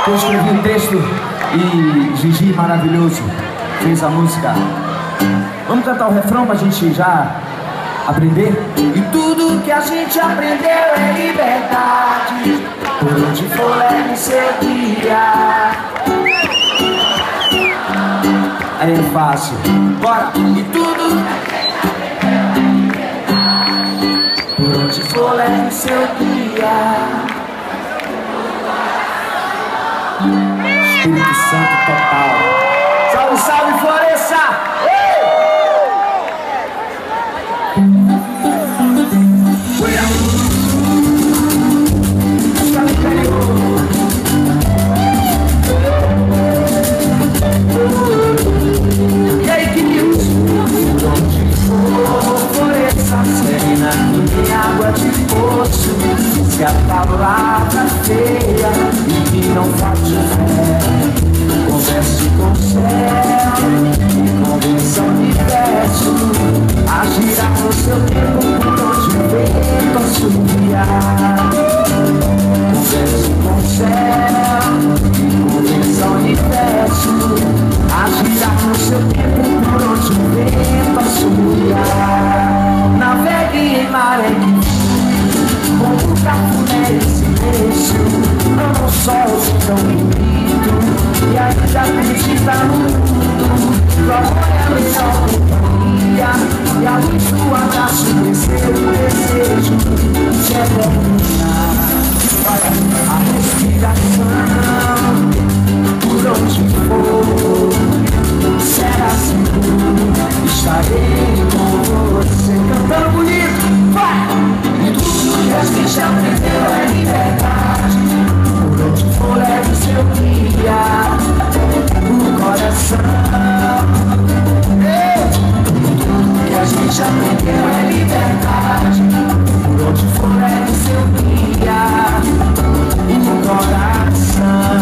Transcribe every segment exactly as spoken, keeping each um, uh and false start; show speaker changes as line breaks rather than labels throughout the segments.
Eu escrevi o texto e Gigi, maravilhoso, fez a música. Vamos cantar o refrão pra gente já aprender? E tudo que a gente aprendeu é liberdade, por onde for leve seu guia. Aí é fácil, bora! E tudo por onde for leve seu guia. Espírito Santo total. Salve, salve, Floresça! E aí, queridos? Por onde for, Floresça serena, em água de poço. Se a palavra feia e que não falte fé, converse com o céu e convença o universo a girar no seu tempo por onde o vento assobiar. Converse com o céu e convença o universo a girar no seu tempo por onde o vento assobiar. Navegue em maré que com o cafuné e silêncio, ama o sol tão bonito e ainda acredita no mundo. Procure a melhor companhia e a luz do abraço descer o desejo de eterninar. A respiração por onde for será seguro, estarei com você. Cantando bonito, vai! E tudo que a gente aprendeu é liberdade, por onde for leve o seu guia, o coração. Ei! Tudo que a gente aprendeu é liberdade, por onde for leve o seu guia, o coração.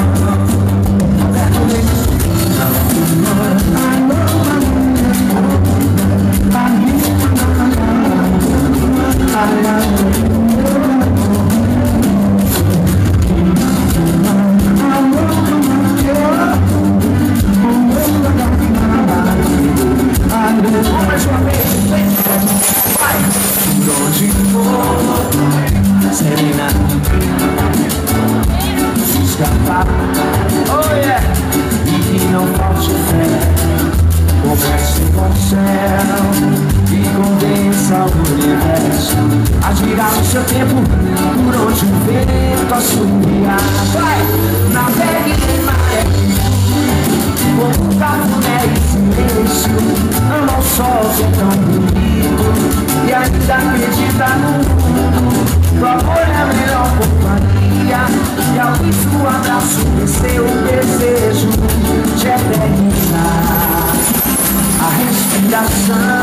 Oh yeah! E que não falte fé, converse com o céu e convença o universo a girar no seu tempo por onde o vento assobiar. Vai! Navegue em maré com o cafuné e silêncio, ama o sol que é tão bonito e ainda acredita no mundo. Procure a melhor companhia e a luz do abraço desceu o desejo de eternizar. A respiração